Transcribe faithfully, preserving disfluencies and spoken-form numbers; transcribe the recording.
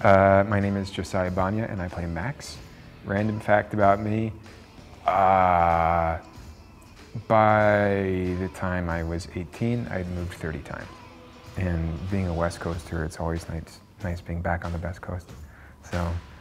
Uh, my name is Josiah Bania and I play Max. Random fact about me, uh, by the time I was eighteen, I'd moved thirty times. And being a West Coaster, it's always nice, nice being back on the West Coast. So.